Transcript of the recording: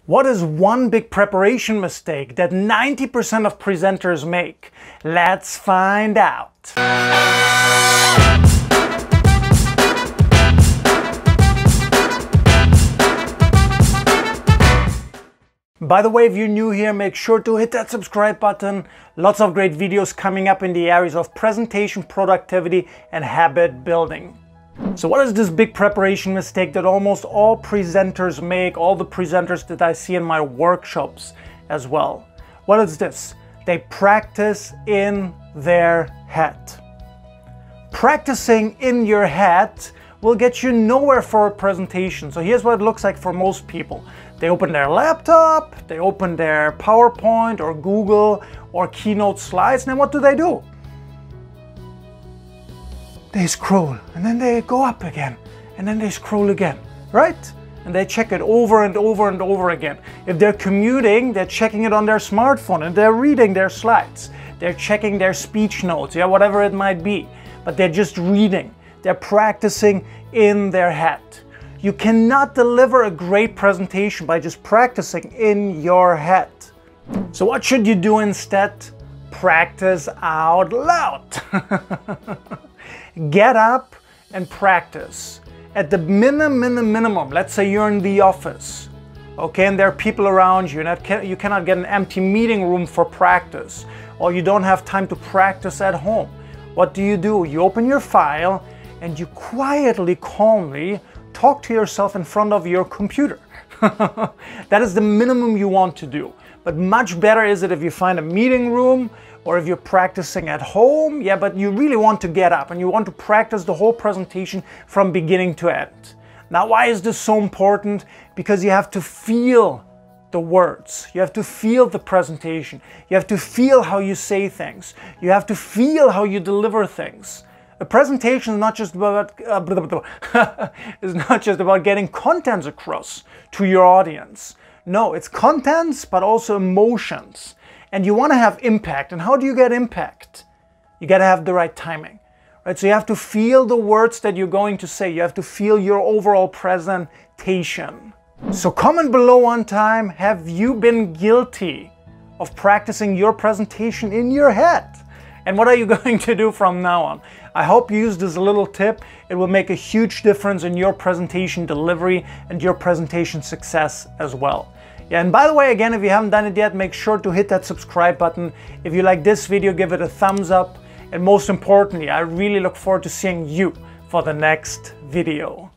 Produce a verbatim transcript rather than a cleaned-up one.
What is one big preparation mistake that ninety percent of presenters make? Let's find out. By the way, if you're new here, make sure to hit that subscribe button. Lots of great videos coming up in the areas of presentation, productivity, and habit building. So what is this big preparation mistake that almost all presenters make, all the presenters that I see in my workshops as well? What is this? They practice in their head. Practicing in your head will get you nowhere for a presentation. So here's what it looks like for most people. They open their laptop, they open their PowerPoint or Google or Keynote slides, and then what do they do? They scroll, and then they go up again, and then they scroll again, right? And they check it over and over and over again. If they're commuting, they're checking it on their smartphone, and they're reading their slides. They're checking their speech notes, yeah, whatever it might be. But they're just reading. They're practicing in their head. You cannot deliver a great presentation by just practicing in your head. So what should you do instead? Practice out loud. Get up and practice. At the minimum, minimum, minimum, let's say you're in the office, okay, and there are people around you, and you cannot get an empty meeting room for practice, or you don't have time to practice at home. What do you do? You open your file and you quietly, calmly talk to yourself in front of your computer. That is the minimum you want to do. But much better is it if you find a meeting room or if you're practicing at home, yeah, but you really want to get up and you want to practice the whole presentation from beginning to end. Now, why is this so important? Because you have to feel the words. You have to feel the presentation. You have to feel how you say things. You have to feel how you deliver things. A presentation is not just about uh, blah, blah, blah. It's not just about getting contents across to your audience. No, it's contents, but also emotions. And you want to have impact. And how do you get impact? You got to have the right timing, right? So you have to feel the words that you're going to say. You have to feel your overall presentation. So comment below one time, have you been guilty of practicing your presentation in your head? And what are you going to do from now on? I hope you use this little tip. It will make a huge difference in your presentation delivery and your presentation success as well. Yeah, and by the way, again, if you haven't done it yet, make sure to hit that subscribe button. If you like this video, give it a thumbs up. And most importantly, I really look forward to seeing you for the next video.